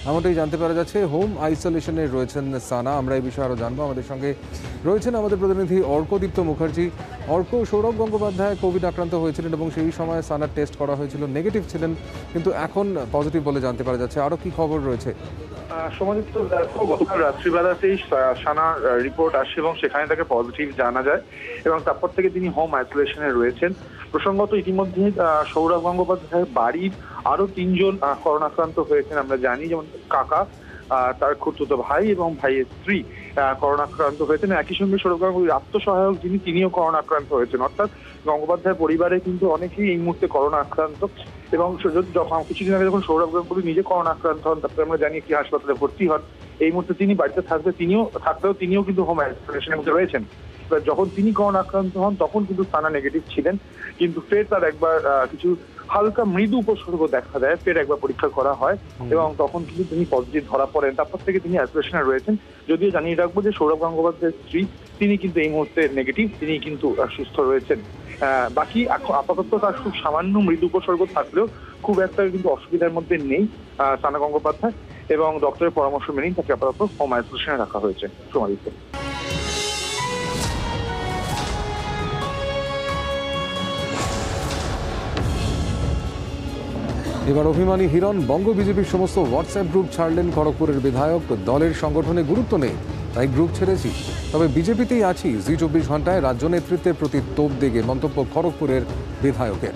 এমনটাই জানতে পারা যাচ্ছে। হোম আইসোলেশনে রয়েছেন সানা। আমরা এই বিষয়ে আরও জানবো। আমাদের সঙ্গে রয়েছেন আমাদের প্রতিনিধি অর্কদীপ্ত মুখার্জি। অর্ক, সৌরভ গঙ্গোপাধ্যায় কোভিড আক্রান্ত হয়েছিলেন এবং সেই সময় সানার টেস্ট করা হয়েছিল, নেগেটিভ ছিলেন, কিন্তু এখন পজিটিভ বলে জানতে পারা যাচ্ছে। আরও কি খবর রয়েছে? সমাদিত্য, দেখো, গতকাল রাত্রিবেলাতেই সানার রিপোর্ট আসে এবং সেখানে তাকে পজিটিভ জানা যায় এবং তারপর থেকে তিনি হোম আইসোলেশনে রয়েছেন। প্রসঙ্গত ইতিমধ্যে সৌরভ গঙ্গোপাধ্যায়ের বাড়ির আরো 3 জন করোনা আক্রান্ত হয়েছেন। আমরা জানি, যেমন কাকা, তার খুড়তুতো ভাই এবং ভাইয়ের স্ত্রী করোনা আক্রান্ত হয়েছেন। একই সঙ্গে সৌরভ গঙ্গোপাধ্যায়ের আত্মসহায়ক তিনিও করোনা আক্রান্ত হয়েছেন। অর্থাৎ গঙ্গোপাধ্যায় পরিবারে কিন্তু অনেকেই এই মুহূর্তে করোনা আক্রান্ত। এবং যখন কিছুদিন আগে যখন সৌরভ গঙ্গোপাধ্যায় নিজে করোনা আক্রান্ত হন, তারপরে আমরা জানি একটি হাসপাতালে ভর্তি হন। এই মুহূর্তে তিনি বাড়িতে তিনিও কিন্তু হোম আইসোলেশনের মধ্যে রয়েছেন। যখন তিনি করোনা আক্রান্ত হন তখন কিন্তু সানা নেগেটিভ ছিলেন, কিন্তু ফের তার একবার কিছু হালকা মৃদু উপসর্গ দেখা দেয়। ফের একবার পরীক্ষা করা হয় এবং তখন কিন্তু তিনি পজিটিভ ধরা পড়েন। তারপর থেকে তিনি আইসোলেশনে রয়েছেন। যদিও জানিয়ে রাখবো যে সৌরভ গঙ্গোপাধ্যায়ের স্ত্রী, তিনি কিন্তু এই মুহূর্তে নেগেটিভ, তিনি কিন্তু সুস্থ রয়েছেন। বাকি আপাতত তার খুব সামান্য মৃদু উপসর্গ থাকলেও খুব একটা কিন্তু অসুবিধার মধ্যে নেই সানা গঙ্গোপাধ্যায়, এবং ডক্টরের পরামর্শ মেনেই তাকে আপাতত হোম আইসোলেশনে রাখা হয়েছে। সমাদিত্য। এবার অভিমানী হিরণ। বঙ্গ বিজেপির সমস্ত হোয়াটসঅ্যাপ গ্রুপ ছাড়লেন খড়গপুরের বিধায়ক। দলের সংগঠনে গুরুত্ব নেই, তাই গ্রুপ ছেড়েছি, তবে বিজেপিতেই আছি। জি 24 ঘন্টায় রাজ্য নেতৃত্বের প্রতি তোপ দেগে মন্তব্য খড়গপুরের বিধায়কের।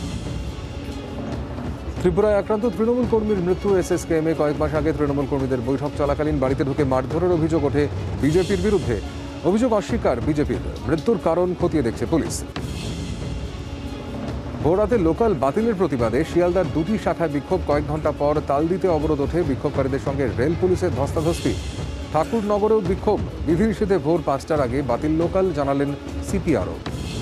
ত্রিপুরায় আক্রান্ত তৃণমূল কর্মীর মৃত্যু। এসএসকেএমে কয়েক মাস আগে তৃণমূল কর্মীদের বৈঠক চলাকালীন বাড়িতে ঢুকে মারধরের অভিযোগ ওঠে বিজেপির বিরুদ্ধে। অভিযোগ অস্বীকার বিজেপির। মৃত্যুর কারণ খতিয়ে দেখছে পুলিশ। ভোররাতে লোকাল বাতিলের প্রতিবাদে শিয়ালদার 2টি শাখায় বিক্ষোভ। কয়েক ঘন্টা পর তালদিতে অবরোধ ওঠে। বিক্ষোভকারীদের সঙ্গে রেল পুলিশের ধস্তাধস্তি। ঠাকুরনগরেও বিক্ষোভ। বিধিনিষেধে ভোর 5টার আগে বাতিল লোকাল, জানালেন সিপিআরও।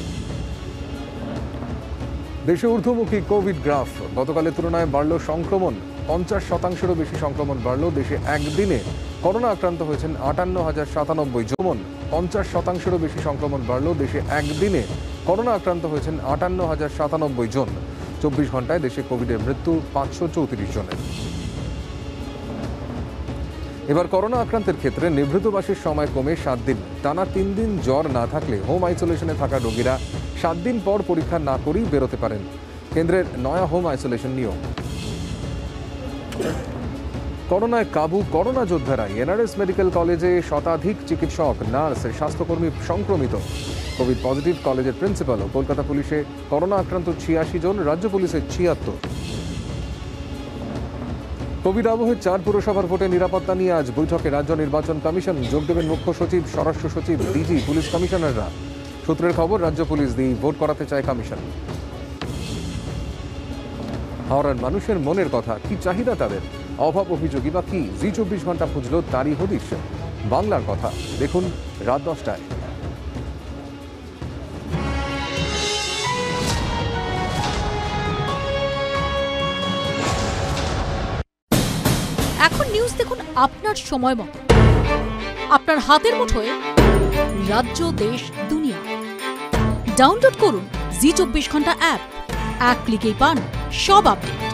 দেশে ঊর্ধ্বমুখী কোভিড গ্রাফ। গতকালের তুলনায় বাড়ল সংক্রমণ। 50%-এরও বেশি সংক্রমণ বাড়ল। দেশে একদিনে করোনা আক্রান্ত হয়েছেন 58,097 জন। 50%-এরও বেশি সংক্রমণ বাড়ল। দেশে একদিনে করোনা আক্রান্ত হয়েছেন 58,097 জন। 24 ঘন্টায় দেশে কোভিডের মৃত্যু 534 জনের। এবার করোনা আক্রান্তের ক্ষেত্রে নিভৃতবাসের সময় কমে 7 দিন। টানা 3 দিন জ্বর না থাকলে হোম আইসোলেশনে থাকা রোগীরা 7 দিন পর পরীক্ষা না করেই বেরোতে পারেন। কেন্দ্রের নয়া হোম আইসোলেশন নিয়ম। করোনায় কাবু করোনা যোদ্ধারাই। এনআরএস মেডিকেল কলেজে শতাধিক চিকিৎসক, নার্স, স্বাস্থ্যকর্মী সংক্রমিত। কোভিড পজিটিভ কলেজের প্রিন্সিপাল ও কলকাতা পুলিশে করোনা আক্রান্ত 86 জন, রাজ্য পুলিশের 76। কোভিড আবহে 4 পুরসভার ভোটে নিরাপত্তা নিয়ে আজ বৈঠকে রাজ্য নির্বাচন কমিশন। যোগ দেবেন মুখ্য সচিব, স্বরাষ্ট্র সচিব, ডিজি, পুলিশ কমিশনাররা। সূত্রের খবর, রাজ্য পুলিশ দিয়ে ভোট করাতে চায় কমিশন। হাওড়ার মানুষের মনের কথা, কি চাহিদা তাদের, অভাব অভিযোগী বা কি, জি 24 ঘন্টা খুঁজল তারই হদিশ। বাংলার কথা দেখুন রাত 10টায়। এখন নিউজ দেখুন আপনার সময় মতো, আপনার হাতের মুঠোয়। রাজ্য, দেশ, দুনিয়া। ডাউনলোড করুন জি 24 ঘন্টা অ্যাপ। এক ক্লিকেই পান সব আপডেট।